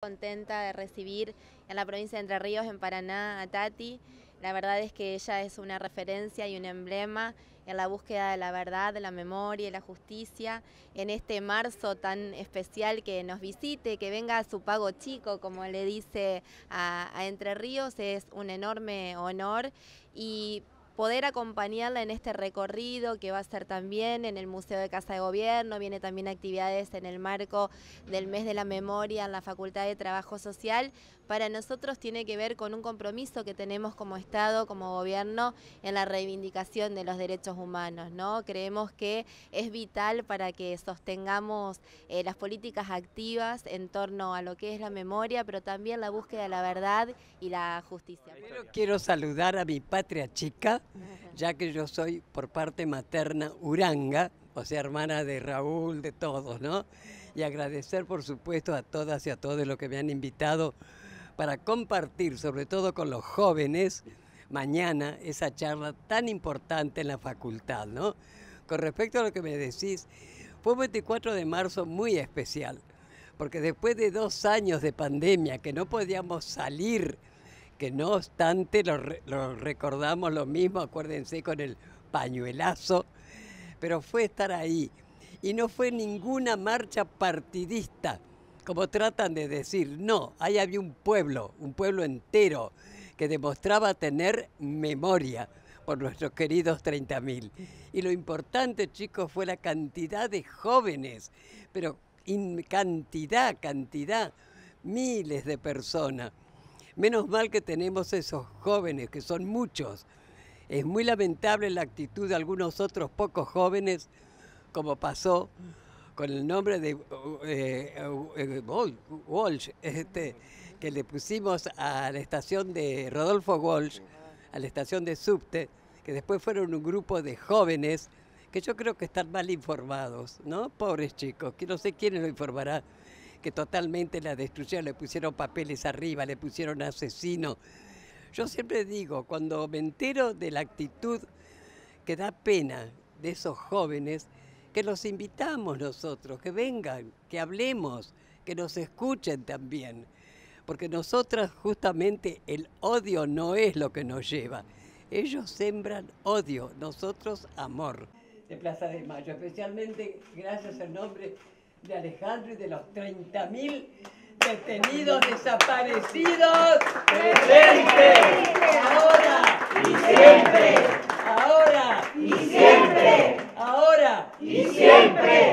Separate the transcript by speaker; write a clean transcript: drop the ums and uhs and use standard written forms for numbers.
Speaker 1: Contenta de recibir en la provincia de Entre Ríos, en Paraná, a Tati. La verdad es que ella es una referencia y un emblema en la búsqueda de la verdad, de la memoria y la justicia. En este marzo tan especial que nos visite, que venga a su pago chico, como le dice a Entre Ríos, es un enorme honor. Y poder acompañarla en este recorrido que va a ser también en el Museo de Casa de Gobierno, viene también actividades en el marco del Mes de la Memoria en la Facultad de Trabajo Social, para nosotros tiene que ver con un compromiso que tenemos como Estado, como Gobierno, en la reivindicación de los derechos humanos, ¿no? Creemos que es vital para que sostengamos las políticas activas en torno a lo que es la memoria, pero también la búsqueda de la verdad y la justicia.
Speaker 2: Primero quiero saludar a mi patria chica, ya que yo soy por parte materna uranga, o sea, hermana de Raúl, de todos, ¿no? Y agradecer, por supuesto, a todas y a todos los que me han invitado para compartir, sobre todo con los jóvenes, mañana esa charla tan importante en la facultad, ¿no? Con respecto a lo que me decís, fue un 24 de marzo muy especial, porque después de 2 años de pandemia que no podíamos salir, que no obstante lo recordamos lo mismo, acuérdense, con el pañuelazo, pero fue estar ahí. Y no fue ninguna marcha partidista, como tratan de decir. No, ahí había un pueblo entero, que demostraba tener memoria por nuestros queridos 30.000. Y lo importante, chicos, fue la cantidad de jóvenes, pero cantidad, miles de personas. Menos mal que tenemos esos jóvenes, que son muchos. Es muy lamentable la actitud de algunos otros pocos jóvenes, como pasó con el nombre de Walsh, que le pusimos a la estación de Rodolfo Walsh, a la estación de subte, que después fueron un grupo de jóvenes que yo creo que están mal informados, ¿no? Pobres chicos, que no sé quién lo informará, que totalmente la destruyeron, le pusieron papeles arriba, le pusieron asesino. Yo siempre digo, cuando me entero de la actitud que da pena de esos jóvenes, que los invitamos nosotros, que vengan, que hablemos, que nos escuchen también. Porque nosotras justamente el odio no es lo que nos lleva. Ellos sembran odio, nosotros amor. De Plaza de Mayo, especialmente gracias al nombre de Alejandro y de los 30.000 detenidos desaparecidos. ¡Presente! ¡Ahora! ¡Y siempre! ¡Ahora! ¡Y siempre! ¡Ahora! ¡Y siempre!